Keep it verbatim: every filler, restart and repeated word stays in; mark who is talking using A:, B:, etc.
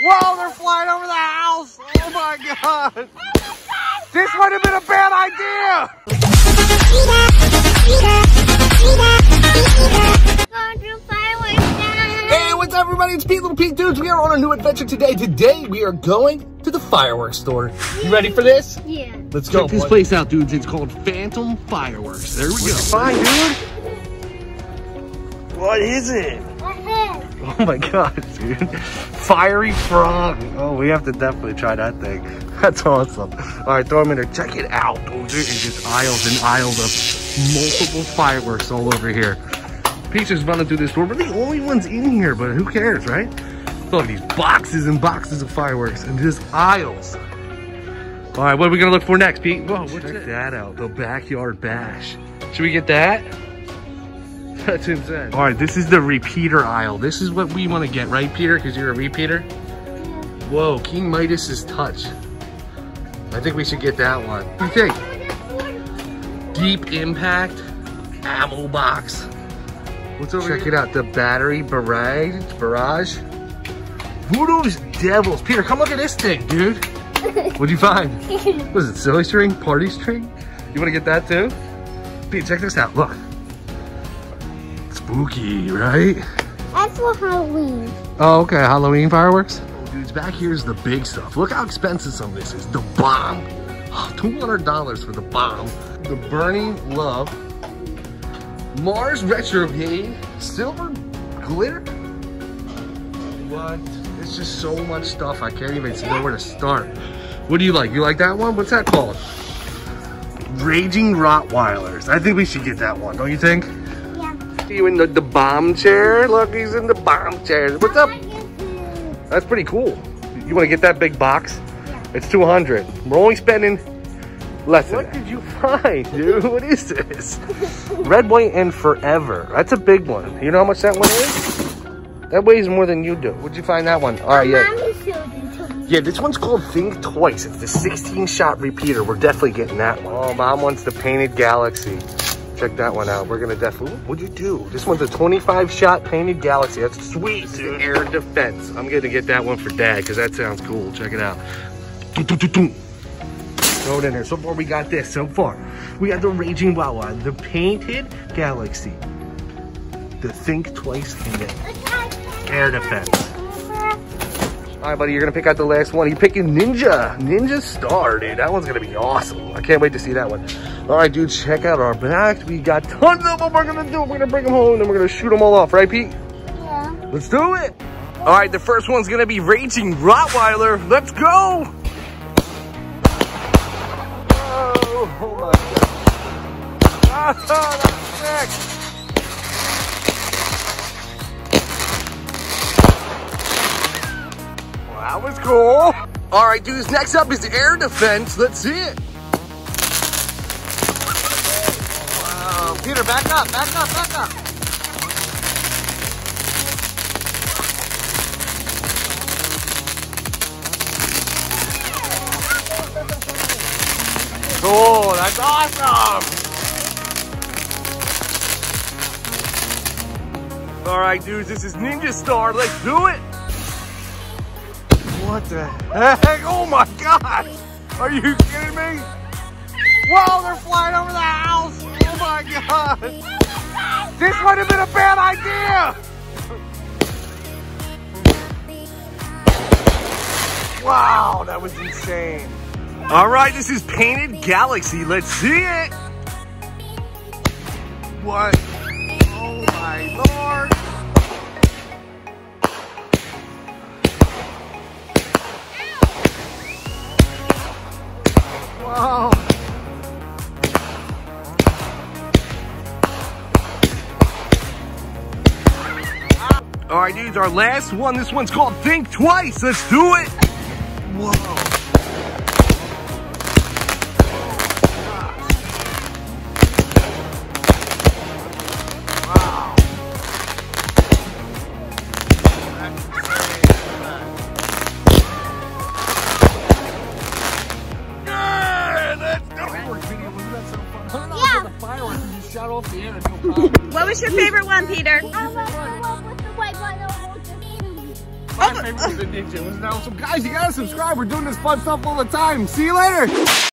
A: Whoa, they're flying over the house. Oh my God. This would have been a bad idea. Hey, what's up everybody? It's Pete, Little Pete Dudes. We are on a new adventure today. Today we are going to the fireworks store. You ready for this?
B: Yeah.
A: Let's go.
C: Check this place out, dudes. It's called Phantom Fireworks. There we go.
A: Fine, dude. What is it? Oh my God, dude. Fiery frog. Oh, we have to definitely try that thing. That's awesome. All right, throw them in there. Check it out, dude. There is just aisles and aisles of multiple fireworks all over here. Pete's just running through this store. We're the only ones in here, but who cares, right? Look at these boxes and boxes of fireworks and just aisles. All right, what are we gonna look for next, Pete? Whoa, what's Check that? that out, the backyard bash. Should we get that? That's insane. All right, this is the repeater aisle. This is what we want to get, right, Peter? Because you're a repeater? Yeah. Whoa, King Midas's touch. I think we should get that one. What do you think? Deep impact ammo box. What's over Check here? it out, the battery barrage. Barrage. Voodoo's Devils. Peter, come look at this thing, dude. What'd you find? What is it, silly string? Party string? You want to get that too? Pete, check this out, look. Spooky, right?
B: That's for Halloween.
A: Oh, okay, Halloween fireworks? Oh, dudes, back here's the big stuff. Look how expensive some of this is. The bomb. Oh, two hundred dollars for the bomb. The Burning Love. Mars Retrograde. Silver Glitter. What? It's just so much stuff. I can't even know where to start. What do you like? You like that one? What's that called? Raging Rottweilers. I think we should get that one, don't you think? You in the, the bomb chair? Look, he's in the bomb chair. What's up? That's pretty cool. You want to get that big box? Yeah. It's two hundred. We're only spending less than What that. did you find, dude? What is this? Red, white, and forever. That's a big one. You know how much that one is? That weighs more than you do. Where'd you find that one? All right, yeah. Yeah, this one's called Think Twice. It's the sixteen shot repeater. We're definitely getting that one. Oh, Mom wants the Painted Galaxy. Check that one out. We're gonna definitely, what'd you do? This one's a twenty-five shot Painted Galaxy. That's sweet, dude. Air defense. I'm gonna get that one for Dad because that sounds cool. Check it out. Throw it in there. So far we got this. So far we got the Raging Wawa, the Painted Galaxy, the Think Twice, and the Air Defense. All right, buddy, you're gonna pick out the last one. You're picking Ninja, Ninja Star, dude. That one's gonna be awesome. I can't wait to see that one. All right, dude, check out our back. We got tons of them. We're gonna do. We're gonna bring them home and we're gonna shoot them all off, right, Pete?
B: Yeah.
A: Let's do it. All right, the first one's gonna be Raging Rottweiler. Let's go. Oh, oh my God. Oh, that's sick. That was cool. All right, dudes, next up is Air Defense. Let's see it. Wow. Peter, back up, back up, back up. Cool, that's awesome. All right, dudes, this is Ninja Star. Let's do it. What the heck? Oh my God! Are you kidding me? Whoa, they're flying over the house! Oh my God! This would have been a bad idea! Wow, that was insane. All right, this is Painted Galaxy. Let's see it! What? Oh my Lord! Wow. All right, dudes, our last one. This one's called Think Twice. Let's do it. Whoa. Wow.
D: What was your favorite one, Peter?
B: I love the one with the white one over the
D: Oh,
A: favorite addiction. Listen out. So guys, you gotta subscribe. We're doing this fun stuff all the time. See you later.